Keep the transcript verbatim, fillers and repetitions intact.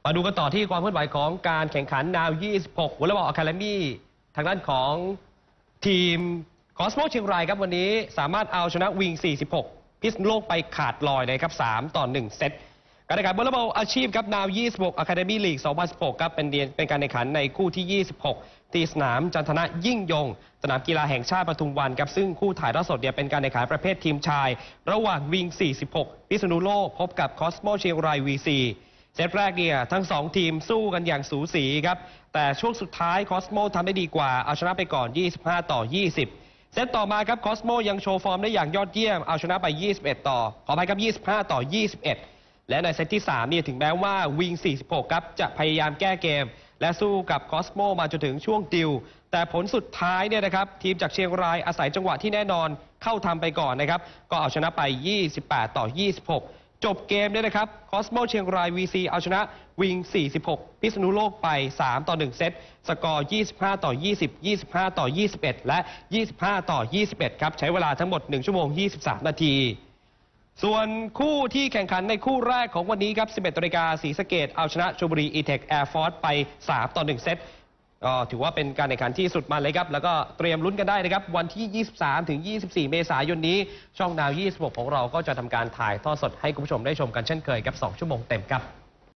มาดูกันต่อที่ความเคลื่อนไหวของการแข่งขันนาว ยี่สิบหก วอลเลย์บอลอะคาเดมี่ทางด้านของทีมคอสโมเชียงรายครับวันนี้สามารถเอาชนะวิง สี่สิบหก พิษณุโลกไปขาดลอยนะครับ สาม ต่อ หนึ่ง เซตการแข่งขันวอลเลย์บอลอาชีพครับนาว ยี่สิบหก อะคาเดมี่ลีก สองพันสิบหก ครับเป็นเป็นการแข่งขันในคู่ที่ ยี่สิบหก ที่สนามจันทนะยิ่งยงสนามกีฬาแห่งชาติปทุมวันครับซึ่งคู่ถ่ายทอดสดเนี่ยเป็นการแข่งขันประเภททีมชายระหว่างวิง สี่สิบหก พิษณุโลกพบกับคอสโมเชียงราย วี ซี เซตแรกเนี่ยทั้งสองทีมสู้กันอย่างสูสีครับแต่ช่วงสุดท้ายคอสโมทำได้ดีกว่าเอาชนะไปก่อน ยี่สิบห้า ต่อ ยี่สิบ เซตต่อมาครับคอสโมยังโชว์ฟอร์มได้อย่างยอดเยี่ยมเอาชนะไป ยี่สิบเอ็ด ต่อขออภัยครับ ยี่สิบห้า ต่อ ยี่สิบเอ็ด และในเซตที่สามเนี่ยถึงแม้ว่าวิง สี่สิบหก ครับจะพยายามแก้เกมและสู้กับคอสโมมาจนถึงช่วงดิวแต่ผลสุดท้ายเนี่ยนะครับทีมจากเชียงรายอาศัยจังหวะที่แน่นอนเข้าทำไปก่อนนะครับก็เอาชนะไป ยี่สิบแปด ต่อ ยี่สิบหกจบเกมเนี่ยนะครับคอสโมเชียงราย วี ซี เอาชนะวิง สี่สิบหก พิษณุโลกไป สาม ต่อ หนึ่ง เซตสกอร์ ยี่สิบห้า ต่อ ยี่สิบ ยี่สิบห้า ต่อ ยี่สิบเอ็ด และ ยี่สิบห้า ต่อ ยี่สิบเอ็ด ครับใช้เวลาทั้งหมด หนึ่ง ชั่วโมง ยี่สิบสาม นาทีส่วนคู่ที่แข่งขันในคู่แรกของวันนี้ครับ สิบเอ็ด นาฬิกาศรีสะเกษเอาชนะชลบุรีอีเทคแอร์ฟอร์สไป สาม ต่อ หนึ่ง เซตก็ถือว่าเป็นการแข่งขันที่สุดมันเลยครับแล้วก็เตรียมลุ้นกันได้นะครับวันที่ ยี่สิบสาม ถึง ยี่สิบสี่ เมษายนนี้ช่องนาว ยี่สิบหก ของเราก็จะทำการถ่ายทอดสดให้คุณผู้ชมได้ชมกันเช่นเคยกับ สอง ชั่วโมงเต็มครับ